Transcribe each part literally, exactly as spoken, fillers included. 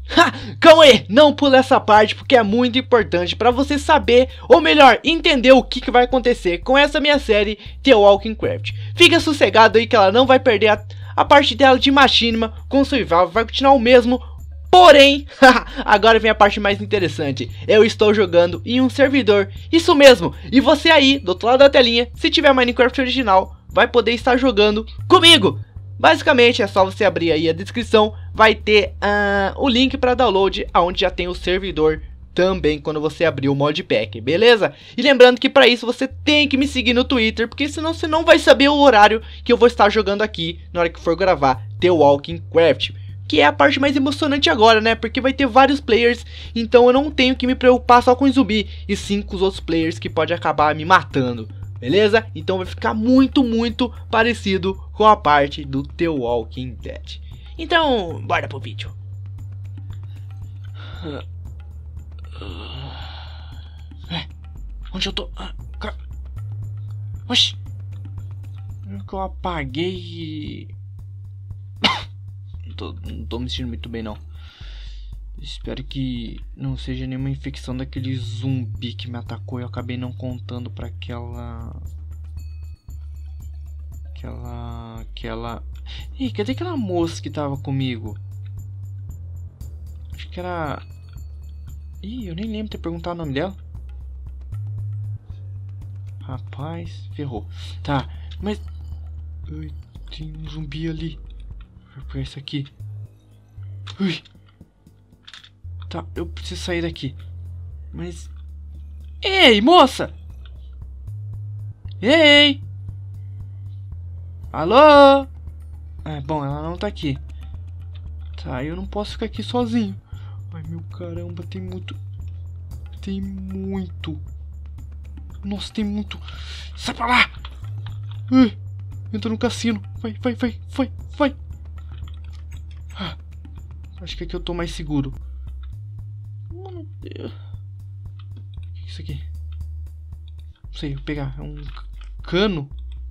Ha! Calma aí, não pula essa parte porque é muito importante pra você saber, ou melhor, entender o que, que vai acontecer com essa minha série The Walking Craft. Fica sossegado aí que ela não vai perder a, a parte dela de Machinima com Survival, vai continuar o mesmo. Porém, agora vem a parte mais interessante. Eu estou jogando em um servidor, isso mesmo, e você aí, do outro lado da telinha, se tiver Minecraft original, vai poder estar jogando comigo. Basicamente é só você abrir aí a descrição, vai ter uh, o link para download, onde já tem o servidor também quando você abrir o modpack, beleza? E lembrando que para isso você tem que me seguir no Twitter, porque senão você não vai saber o horário que eu vou estar jogando aqui na hora que for gravar The Walking Craft. Que é a parte mais emocionante agora, né? Porque vai ter vários players, então eu não tenho que me preocupar só com o zumbi, e sim com os outros players que pode acabar me matando. Beleza? Então vai ficar muito, muito parecido com a parte do The Walking Dead. Então, bora pro vídeo. É, onde eu tô? Oxi. Eu apaguei. Não tô, não tô me sentindo muito bem, não. Espero que não seja nenhuma infecção daquele zumbi que me atacou. Eu acabei não contando pra aquela... Aquela... Aquela... Ih, cadê aquela moça que tava comigo? Acho que era... Ih, eu nem lembro de ter perguntado o nome dela. Rapaz, ferrou. Tá, mas... Ai, tem um zumbi ali. Vou pegar isso aqui. Ui. Tá, eu preciso sair daqui. Mas... Ei, moça! Ei! Alô? Ah, bom, ela não tá aqui. Tá, eu não posso ficar aqui sozinho. Ai, meu caramba, tem muito... Tem muito... Nossa, tem muito... Sai pra lá! Ai, entra no cassino. Vai, vai, vai, vai, vai. Ah, acho que aqui eu tô mais seguro. Meu Deus. O que é isso aqui? Não sei, vou pegar. É um cano.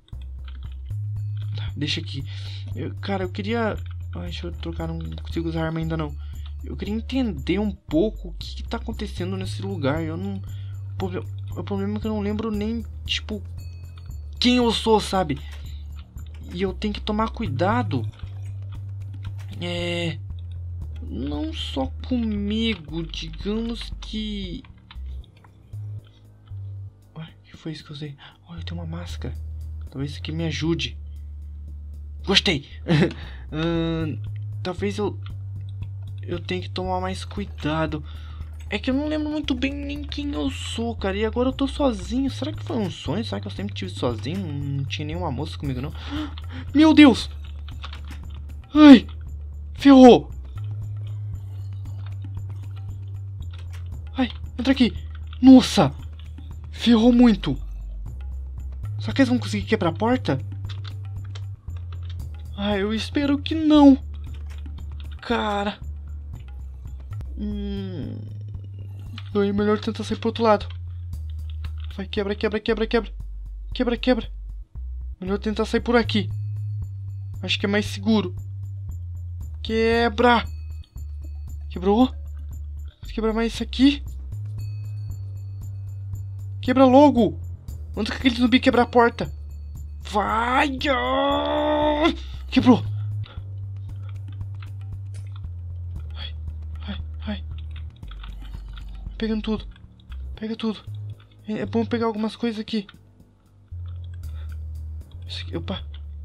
Tá, deixa aqui. Eu, cara, eu queria... Ai, deixa eu trocar, não consigo usar arma ainda não. Eu queria entender um pouco o que, que tá acontecendo nesse lugar. Eu não... O problema, o problema é que eu não lembro nem, tipo... Quem eu sou, sabe? E eu tenho que tomar cuidado. É... Não só comigo, digamos que... Ué, o que foi isso que eu usei? Olha, eu tenho uma máscara. Talvez isso aqui me ajude. Gostei! hum, talvez eu... Eu tenha que tomar mais cuidado. É que eu não lembro muito bem nem quem eu sou, cara. E agora eu tô sozinho. Será que foi um sonho? Será que eu sempre estive sozinho? Não tinha nenhuma moça comigo, não? Meu Deus! Ai! Ferrou! Ai, entra aqui! Nossa! Ferrou muito! Será que eles vão conseguir quebrar a porta? Ai, eu espero que não! Cara... Hum... É melhor tentar sair pro outro lado. Vai, quebra, quebra, quebra, quebra. Quebra, quebra. Melhor tentar sair por aqui. Acho que é mais seguro. Quebra. Quebrou? Vou quebrar mais isso aqui. Quebra logo. Antes que aquele zumbi quebrar a porta. Vai. Quebrou. Vai, vai, vai. Pegando tudo. Pega tudo. É bom pegar algumas coisas aqui. Isso aqui, opa.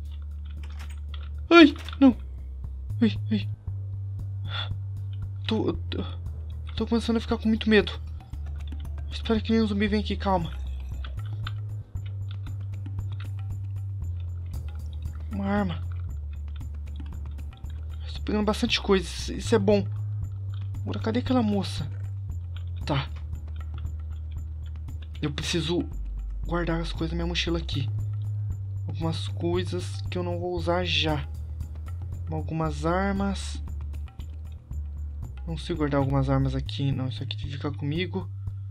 Ai, não. Ai, ai. Tô, tô, tô começando a ficar com muito medo. Espero que nenhum zumbi venha aqui, calma. Uma arma. Estou pegando bastante coisa, isso é bom. Agora, cadê aquela moça? Tá. Eu preciso guardar as coisas na minha mochila aqui. Algumas coisas que eu não vou usar já. Algumas armas. Não sei guardar algumas armas aqui. Não, isso aqui fica comigo.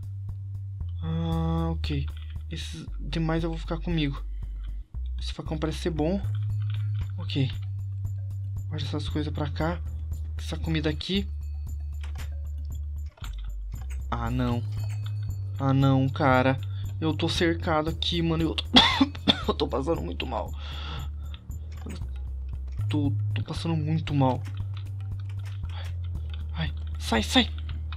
Ah, ok. Esses demais eu vou ficar comigo. Esse facão parece ser bom. Ok. Guarda essas coisas pra cá. Essa comida aqui. Ah, não. Ah, não, cara. Eu tô cercado aqui, mano. Eu tô, eu tô passando muito mal. Eu tô, tô passando muito mal. Ai, sai, sai.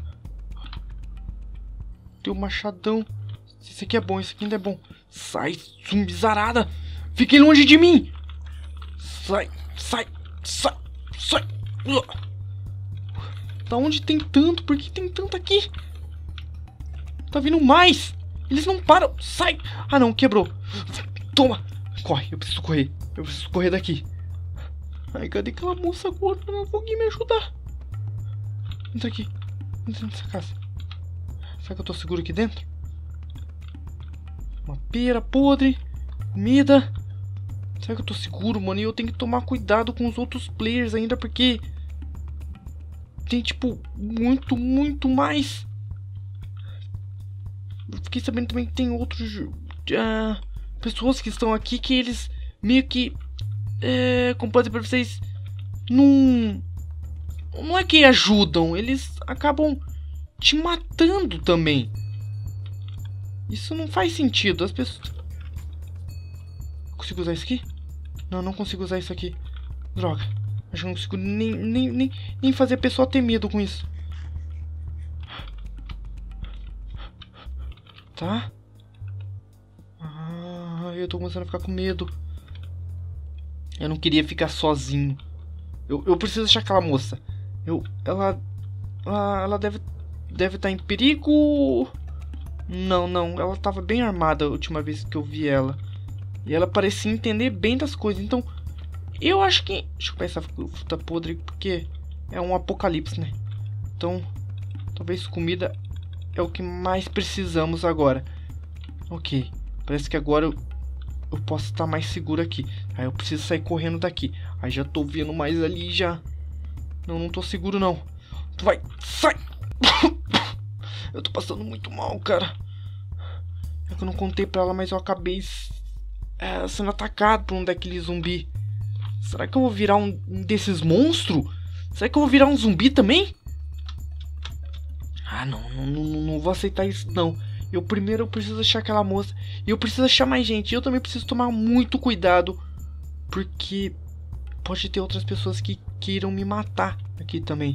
Tem um machadão. Esse aqui é bom, esse aqui ainda é bom. Sai, zumbizarada. Fiquem longe de mim. Sai, sai, sai, sai. Da onde tem tanto? Por que tem tanto aqui? Tá vindo mais. Eles não param. Sai. Ah, não, quebrou. Toma. Corre, eu preciso correr. Eu preciso correr daqui. Ai, cadê aquela moça agora? Ela não vai me ajudar. Entra aqui. Entra nessa casa. Será que eu tô seguro aqui dentro? Uma pera podre. Comida. Será que eu tô seguro, mano? E eu tenho que tomar cuidado com os outros players ainda, porque tem, tipo, muito, muito mais. Eu fiquei sabendo também que tem outros uh, pessoas que estão aqui que eles meio que, é, como pode dizer pra vocês, não, não é que ajudam, eles acabam te matando também. Isso não faz sentido. As pessoas... Consigo usar isso aqui? Não, não consigo usar isso aqui. Droga. Acho que não consigo nem, nem, nem, nem fazer a pessoa ter medo com isso. Tá? Ah, eu tô começando a ficar com medo. Eu não queria ficar sozinho. Eu, eu preciso achar aquela moça. Eu, ela, ela, ela deve, deve estar em perigo. Não, não. Ela estava bem armada a última vez que eu vi ela. E ela parecia entender bem das coisas. Então, eu acho que... Deixa eu pegar essa fruta podre, porque é um apocalipse, né? Então, talvez comida é o que mais precisamos agora. Ok. Parece que agora eu, eu posso estar mais seguro aqui. Aí eu preciso sair correndo daqui. Aí já tô vendo mais ali já. Não, não tô seguro não. Tu vai, sai! Eu tô passando muito mal, cara. É que eu não contei pra ela, mas eu acabei é, sendo atacado por um daquele zumbi. Será que eu vou virar um, um desses monstros? Será que eu vou virar um zumbi também? Ah, não, não, não, não vou aceitar isso, não. Eu primeiro eu preciso achar aquela moça. E eu preciso achar mais gente. Eu também preciso tomar muito cuidado, porque pode ter outras pessoas que queiram me matar aqui também.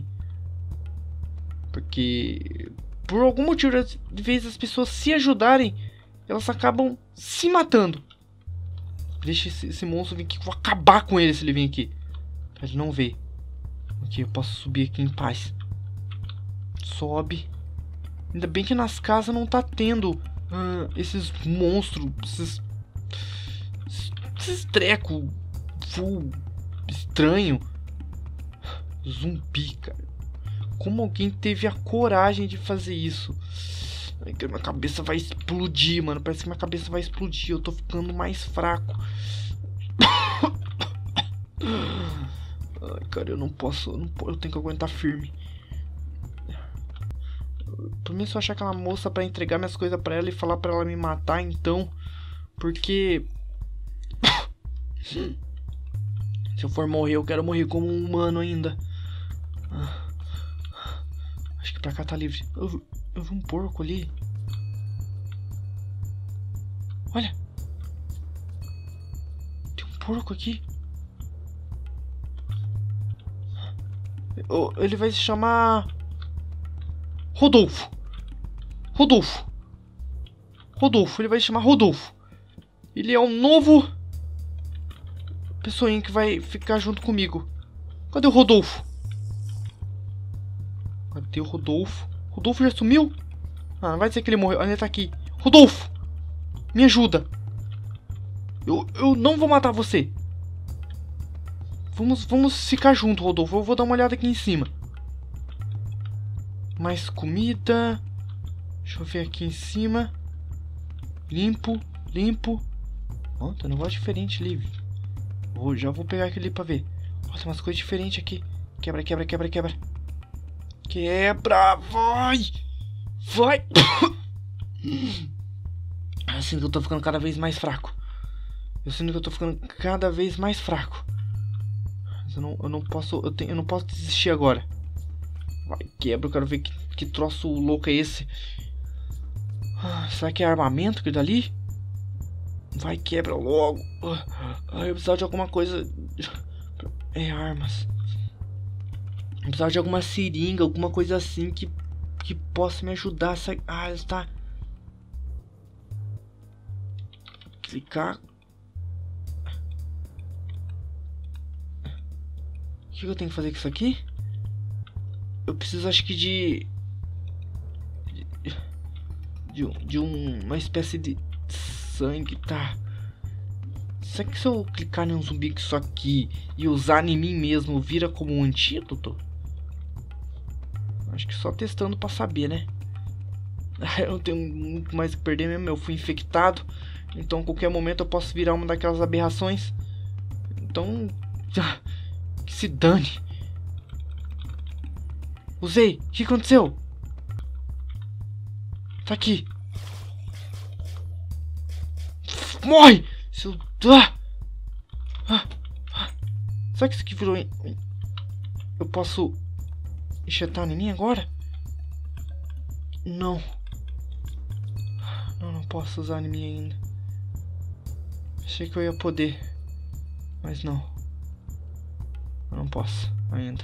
Porque por algum motivo, às vezes as pessoas se ajudarem, elas acabam se matando. Deixa esse, esse monstro vir aqui, eu vou acabar com ele se ele vir aqui. Pra ele não ver. Ok, eu posso subir aqui em paz. Sobe. Ainda bem que nas casas não tá tendo uh, esses monstros, esses, esses treco full estranho. Zumbi, cara. Como alguém teve a coragem de fazer isso? Ai, que minha cabeça vai explodir, mano. Parece que minha cabeça vai explodir. Eu tô ficando mais fraco. Ai, cara, eu não posso, eu, não, eu tenho que aguentar firme. Pelo menos se eu achar aquela moça pra entregar minhas coisas pra ela e falar pra ela me matar, então. Porque se eu for morrer, eu quero morrer como um humano ainda. ah. Acho que pra cá tá livre. Eu, eu vi um porco ali. Olha, tem um porco aqui. Oh, ele vai se chamar Rodolfo. Rodolfo. Rodolfo, ele vai se chamar Rodolfo. Ele é um novo pessoinho que vai ficar junto comigo. Cadê o Rodolfo? Cadê o Rodolfo? Rodolfo já sumiu? Ah, não vai dizer que ele morreu. Ah, ele tá aqui. Rodolfo, me ajuda. Eu, eu não vou matar você. Vamos, vamos ficar junto, Rodolfo. Eu vou dar uma olhada aqui em cima. Mais comida. Deixa eu ver aqui em cima. Limpo, limpo. Ó, tem um negócio diferente ali. Vou, já vou pegar aquele ali pra ver. Ó, tem umas coisas diferentes aqui. Quebra, quebra, quebra, quebra. Quebra, vai. Vai. Eu sinto que eu tô ficando cada vez mais fraco. Eu sinto que eu tô ficando cada vez mais fraco. Mas eu não, eu não posso, eu, tenho, eu não posso desistir agora. Vai, quebra, eu quero ver que, que troço louco é esse. Ah, será que é armamento que dali? Vai, quebra logo. Ah, eu precisava de alguma coisa. É, armas. Eu precisava de alguma seringa, alguma coisa assim que, que possa me ajudar. Ah, está. Clicar. O que eu tenho que fazer com isso aqui? Eu preciso, acho que de... De, de um, uma espécie de sangue, tá? Será que se eu clicar em um zumbi com isso aqui e usar em mim mesmo, vira como um antídoto? Acho que só testando pra saber, né? Eu não tenho muito mais que perder mesmo, eu fui infectado. Então a qualquer momento eu posso virar uma daquelas aberrações. Então... Que se dane. Usei. O que aconteceu? Tá aqui. Morre! Se eu... ah! Ah! Ah! Será que isso aqui virou... Eu posso... enxertar em mim agora? Não. Não, não posso usar em mim ainda. Achei que eu ia poder. Mas não. Eu não posso ainda.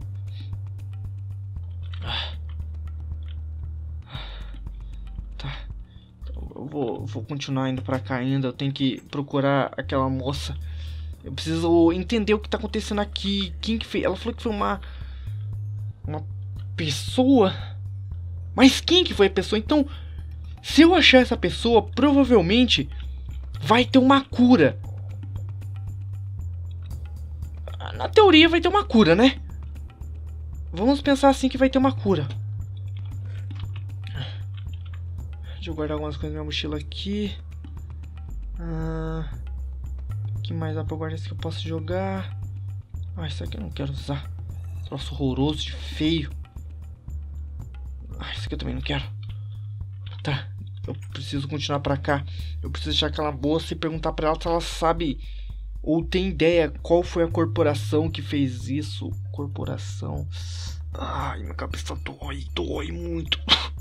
Tá. Eu vou, vou continuar indo pra cá ainda. Eu tenho que procurar aquela moça. Eu preciso entender o que tá acontecendo aqui. Quem que fez? Ela falou que foi uma... Uma pessoa. Mas quem que foi a pessoa? Então, se eu achar essa pessoa, provavelmente vai ter uma cura. Na teoria vai ter uma cura, né? Vamos pensar assim que vai ter uma cura. Deixa eu guardar algumas coisas na minha mochila aqui. Ah, o que mais dá pra guardar? Isso que eu posso jogar. Ah, isso aqui eu não quero usar. Troço horroroso de feio. Ah, isso aqui eu também não quero. Tá, eu preciso continuar pra cá. Eu preciso achar aquela moça e perguntar pra ela se ela sabe ou tem ideia qual foi a corporação que fez isso. Corporação. Ai, minha cabeça dói, dói muito.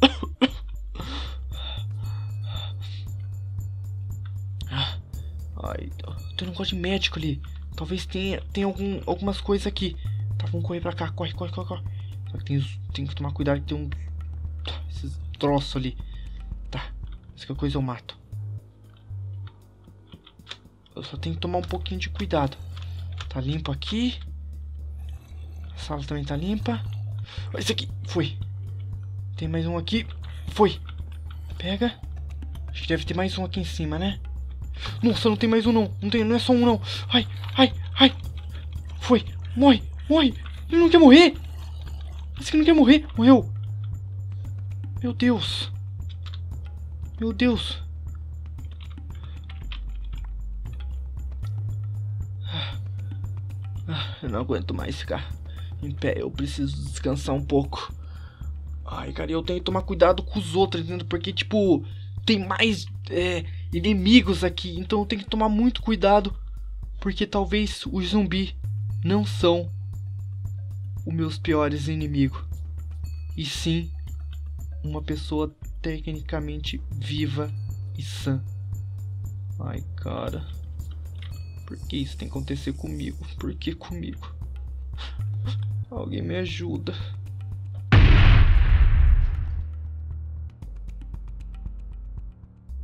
Ai, tem um negócio de médico ali. Talvez tenha, tenha algum, algumas coisas aqui. Tá, vamos correr pra cá. Corre, corre, corre, corre. Só que tem, tem que tomar cuidado que tem um... Esses troços ali. Tá, se qualquer coisa eu mato. Eu só tenho que tomar um pouquinho de cuidado. Tá limpo aqui. A sala também tá limpa. Olha esse aqui, foi. Tem mais um aqui. Foi. Pega. Acho que deve ter mais um aqui em cima, né? Nossa, não tem mais um não. Não, tem, não é só um não. Ai, ai, ai. Foi. Morre, morre. Ele não quer morrer. Esse aqui não quer morrer. Morreu. Meu Deus. Meu Deus. Ah, eu não aguento mais ficar em pé. Eu preciso descansar um pouco. Ai, cara, eu tenho que tomar cuidado com os outros, entendeu? Porque, tipo, tem mais é, inimigos aqui. Então eu tenho que tomar muito cuidado. Porque talvez os zumbis não são os meus piores inimigos. E sim, uma pessoa tecnicamente viva e sã. Ai, cara. Por que isso tem que acontecer comigo? Por que comigo? Alguém me ajuda.